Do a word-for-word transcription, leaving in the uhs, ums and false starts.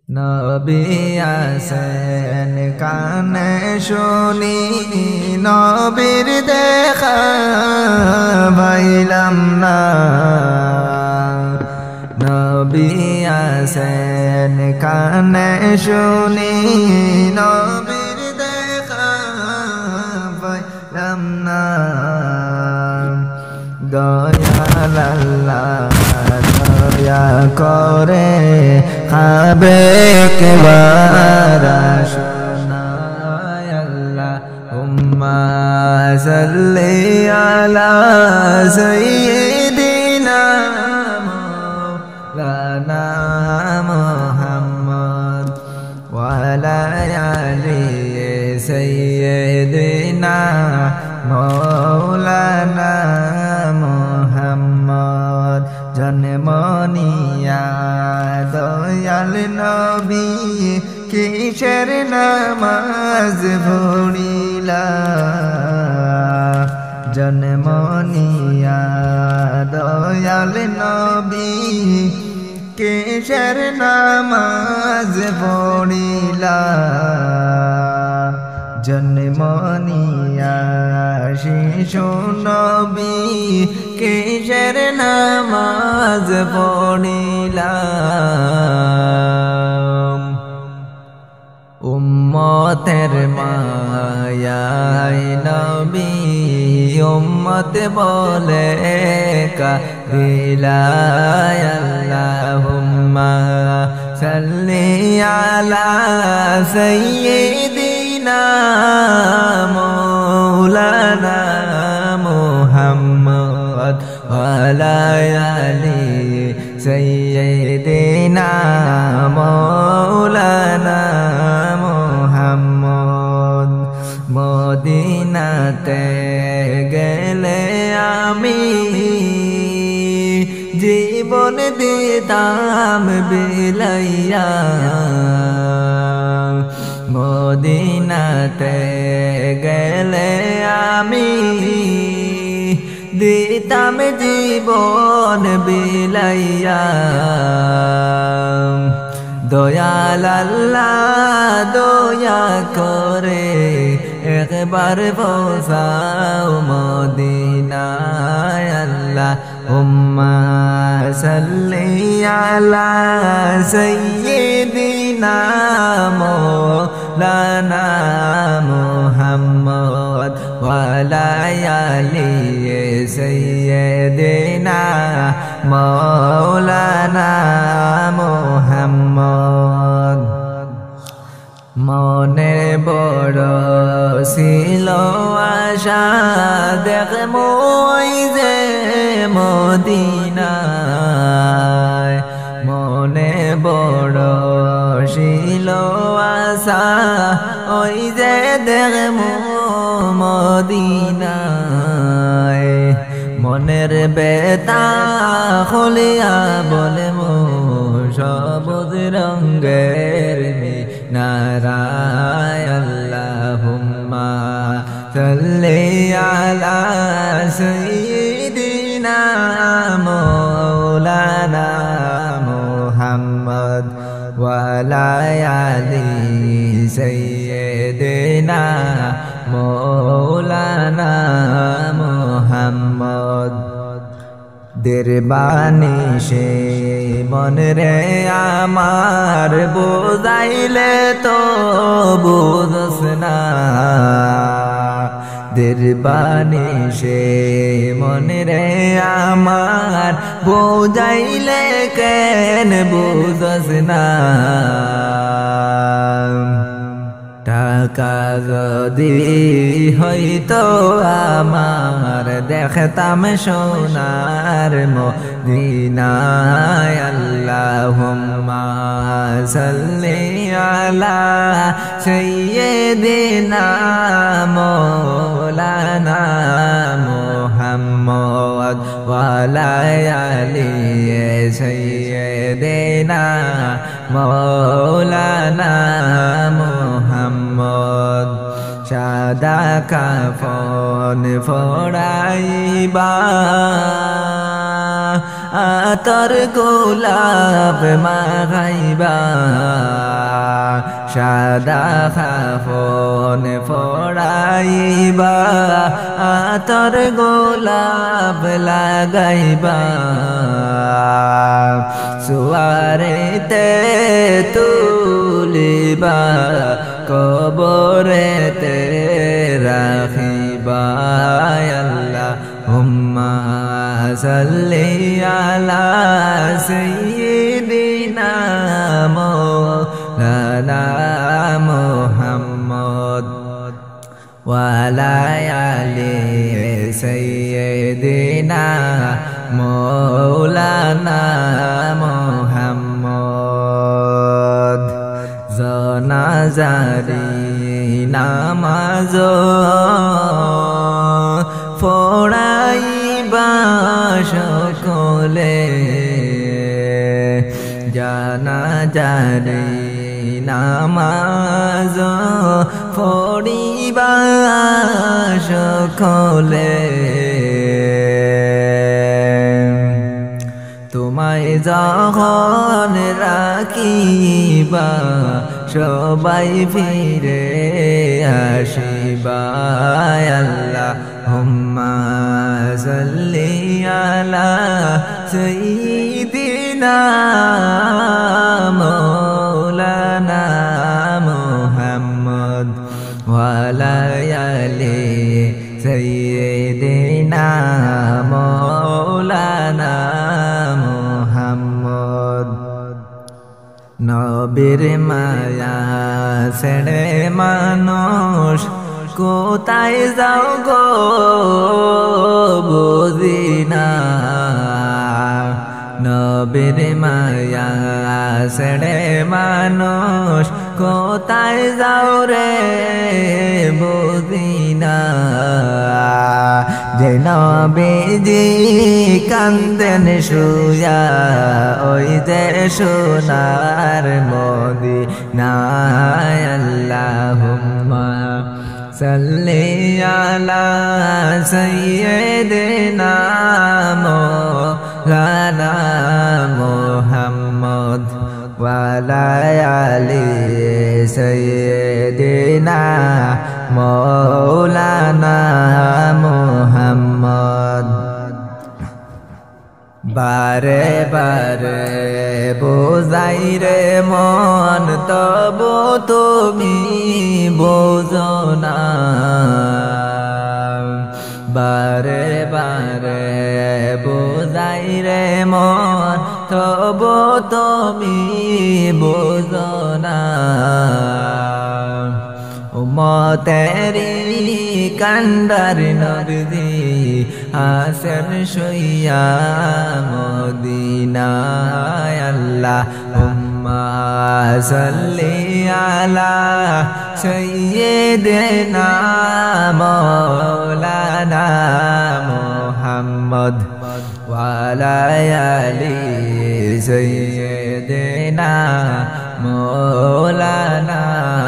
নবী আসেন কানে শুনি নবীর দেখা পাইলাম না। নবী আসেন কানে শুনি নবীর দেখা পাইলাম না। দয়াল আল্লাহ দয়া করে খাবে একবার শোনায় আল্লাহুম্মা সাল্লি আলা সাইয়্যিদিনা মাওলানা মুহাম্মদ ওয়া আলা আলি সাইয়্যিদিনা মাওলানা মুহাম্মদ। জন্মনিয়া দয়াল নবী কিসের নামাজ পড়িলা। জন্মনিয়া দয়াল নবী কিসের নামাজ পড়িলা। জন্মনিয়া শিশু নবী কিসের নামাজ পড়িলা। উম্মতের মায়ায় নবী উম্মত বলে কাঁদিলা। আল্লাহুম্মা সাল্লি আলা সাইয়্যিদিনা মাওলানা মুহাম্মদ ওয়া আলা আলি সাইয়্যিদিনা মাওলানা মুহাম্মদ। মদিনাতে গেলে আমি জীবন দিতাম বিলাইয়া। মদিনাতে গেলে আমি দিতাম জীবন বিলাইয়া। দয়াল আল্লাহ দয়া করে একবার পৌঁছাও মদিনায়। আল্লাহুম্মা সাল্লি আলা সাইয়্যিদিনা মাওলানা মুহাম্মদ ওয়া আলা আলি সাইয়্যিদিনা মাওলানা মুহাম্মদ। মনে বড় ছিল আশা দেখবো ওই যে মদিনায়। মনে বড় ছিল আশা ওই যে দেখবো মদিনায়। মনের বেতা খুলিয়া বলে মো সবুজ রঙের মিনারায়। আল্লাহুম্মা সাল্লি আলা সাইয়্যিদিনা মাওলানা মুহাম্মদ ওয়া আলা আলি সাইয়্যিদিনা মাওলানা মুহাম্মদ। দেরবানি সে মন রে আমার বোঝাইলে তো বুঝস না। দেরবানি সে মন রে আমার বোঝাইলে কেন বুঝস না। টাকা যদি হইতো আমার দেখতাম সোনার মদিনায়। আল্লাহুম্মা সাল্লি আলা সাইয়্যিদিনা মাওলানা মুহাম্মদ ওয়া আলা আলি সাইয়্যিদিনা মাওলানা মুহাম্মদ। সাদা কাফন ফড়াইবা আতর গোলাপ মাগাইবা সাদা কাফন পরাইবা আতর গোলাপ লাগাইবা সুয়ারেতে তুলিবা কবরেতে রাখিবা আল্লাহুম্মা সাল্লি আলা সাইয়্যিদিনা মাওলানা মুহাম্মদ ওয়া আলা আলি সাইয়্যিদিনা মাওলানা মুহাম্মদ জানাজারি নামাজ পড়াইবা সকলে জানাজারি নামাজ পড়িবা সকলে তোমায় যখন রাখিবা সবাই ফিরে আসিবা আল্লাহুম্মা সাল্লি আলা সাইয়্যিদিনা মাওলানা মুহাম্মদ ওয়া আলা আলি সাইয়্যিদিনা মাওলানা মুহাম্মদ নবীর মায়া ছেড়ে মানুষ কোথায় যাও গো বুঝিনা নবীর মায়া ছেড়ে মানুষ কোথায় যাও রে বুঝিনা যে নবীজি কান্দেন শুয়া ওই যে সোনার মদিনায় আল্লাহুম্মা সাল্লি আলা সাইয়্যিদিনা মাওলানা মুহাম্মদ ওয়া আলা আলি সাইয়্যিদিনা মাওলানা মুহাম্মদ বারে বারে বোঝাই রে মন তবু তুমি বোঝো না বারে বারে বোঝাই রে মন তবু তুমি বোঝো না উম্মতেরি কান্ডার নবী আসেন শুইয়া মদিনায় আল্লাহুম্মা সাল্লি আলা সাইয়্যিদিনা মাওলানা মুহাম্মদ ওয়া আলা আলি সাইয়্যিদিনা মাওলানা